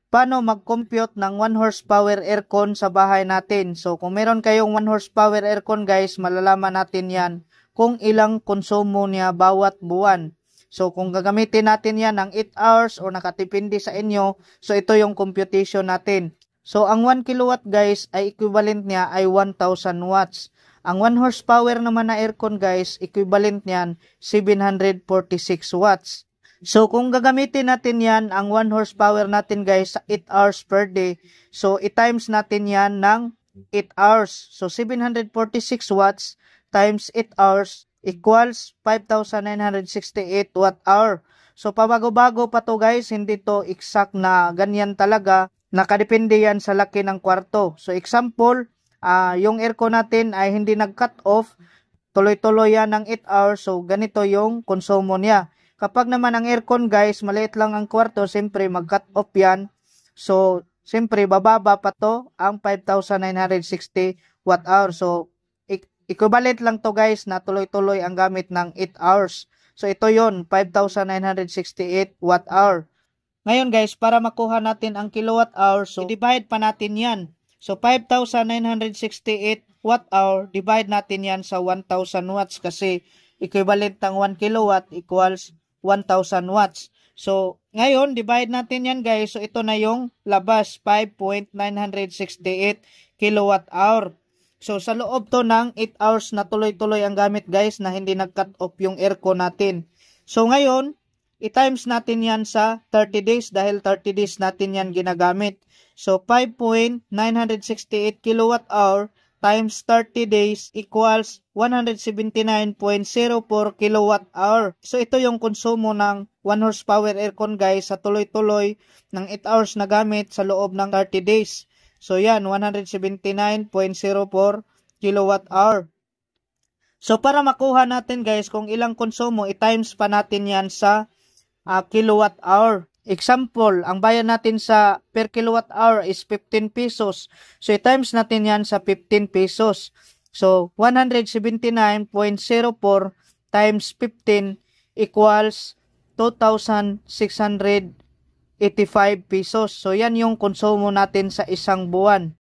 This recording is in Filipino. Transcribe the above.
paano mag-compute ng 1 horsepower aircon sa bahay natin. So kung meron kayong 1 horsepower aircon guys, malalaman natin yan kung ilang konsumo niya bawat buwan. So kung gagamitin natin yan ng 8 hours o nakatipindi sa inyo, so ito yung computation natin. So ang 1 kilowatt guys ay equivalent niya ay 1,000 watts. Ang 1 horsepower naman na aircon guys, equivalent niyan 746 watts. So kung gagamitin natin yan, ang 1 horsepower natin guys sa 8 hours per day, so i-times natin yan ng 8 hours. So 746 watts times 8 hours equals 5,968 watt hour. So pabago-bago pa to guys, hindi to exact na ganyan talaga. Nakadepende yan sa laki ng kwarto. So example, yung aircon natin ay hindi nag-cut off, tuloy-tuloy yan ng 8 hours, so ganito yung konsumo niya. Kapag naman ang aircon guys, maliit lang ang kwarto, siyempre mag-cut off yan. So, siyempre bababa pa to ang 5,960 watt hour. So, equivalent lang to guys na tuloy-tuloy ang gamit ng 8 hours. So, ito yon 5,968 watt hour. Ngayon guys, para makuha natin ang kilowatt hour, so i-divide pa natin yan. So, 5,968 watt hour, divide natin yan sa 1,000 watts kasi equivalent ng 1 kilowatt equals 1,000 watts. So, ngayon, divide natin yan guys. So, ito na yung labas, 5.968 kilowatt hour. So, sa loob to ng 8 hours na tuloy-tuloy ang gamit guys na hindi nag-cut off yung aircon natin. So, ngayon, i-times natin yan sa 30 days dahil 30 days natin yan ginagamit. So, 5.968 kilowatt hour times 30 days equals 179.04 kilowatt hour. So, ito yung konsumo ng 1 horsepower aircon guys sa tuloy-tuloy ng 8 hours na gamit sa loob ng 30 days. So, yan, 179.04 kilowatt hour. So, para makuha natin guys kung ilang konsumo, i-times pa natin yan sa kilowatt hour. Example, ang bayad natin sa per kilowatt hour is 15 pesos. So, i-times natin yan sa 15 pesos. So, 179.04 times 15 equals 2,685 pesos. So, yan yung konsumo natin sa isang buwan.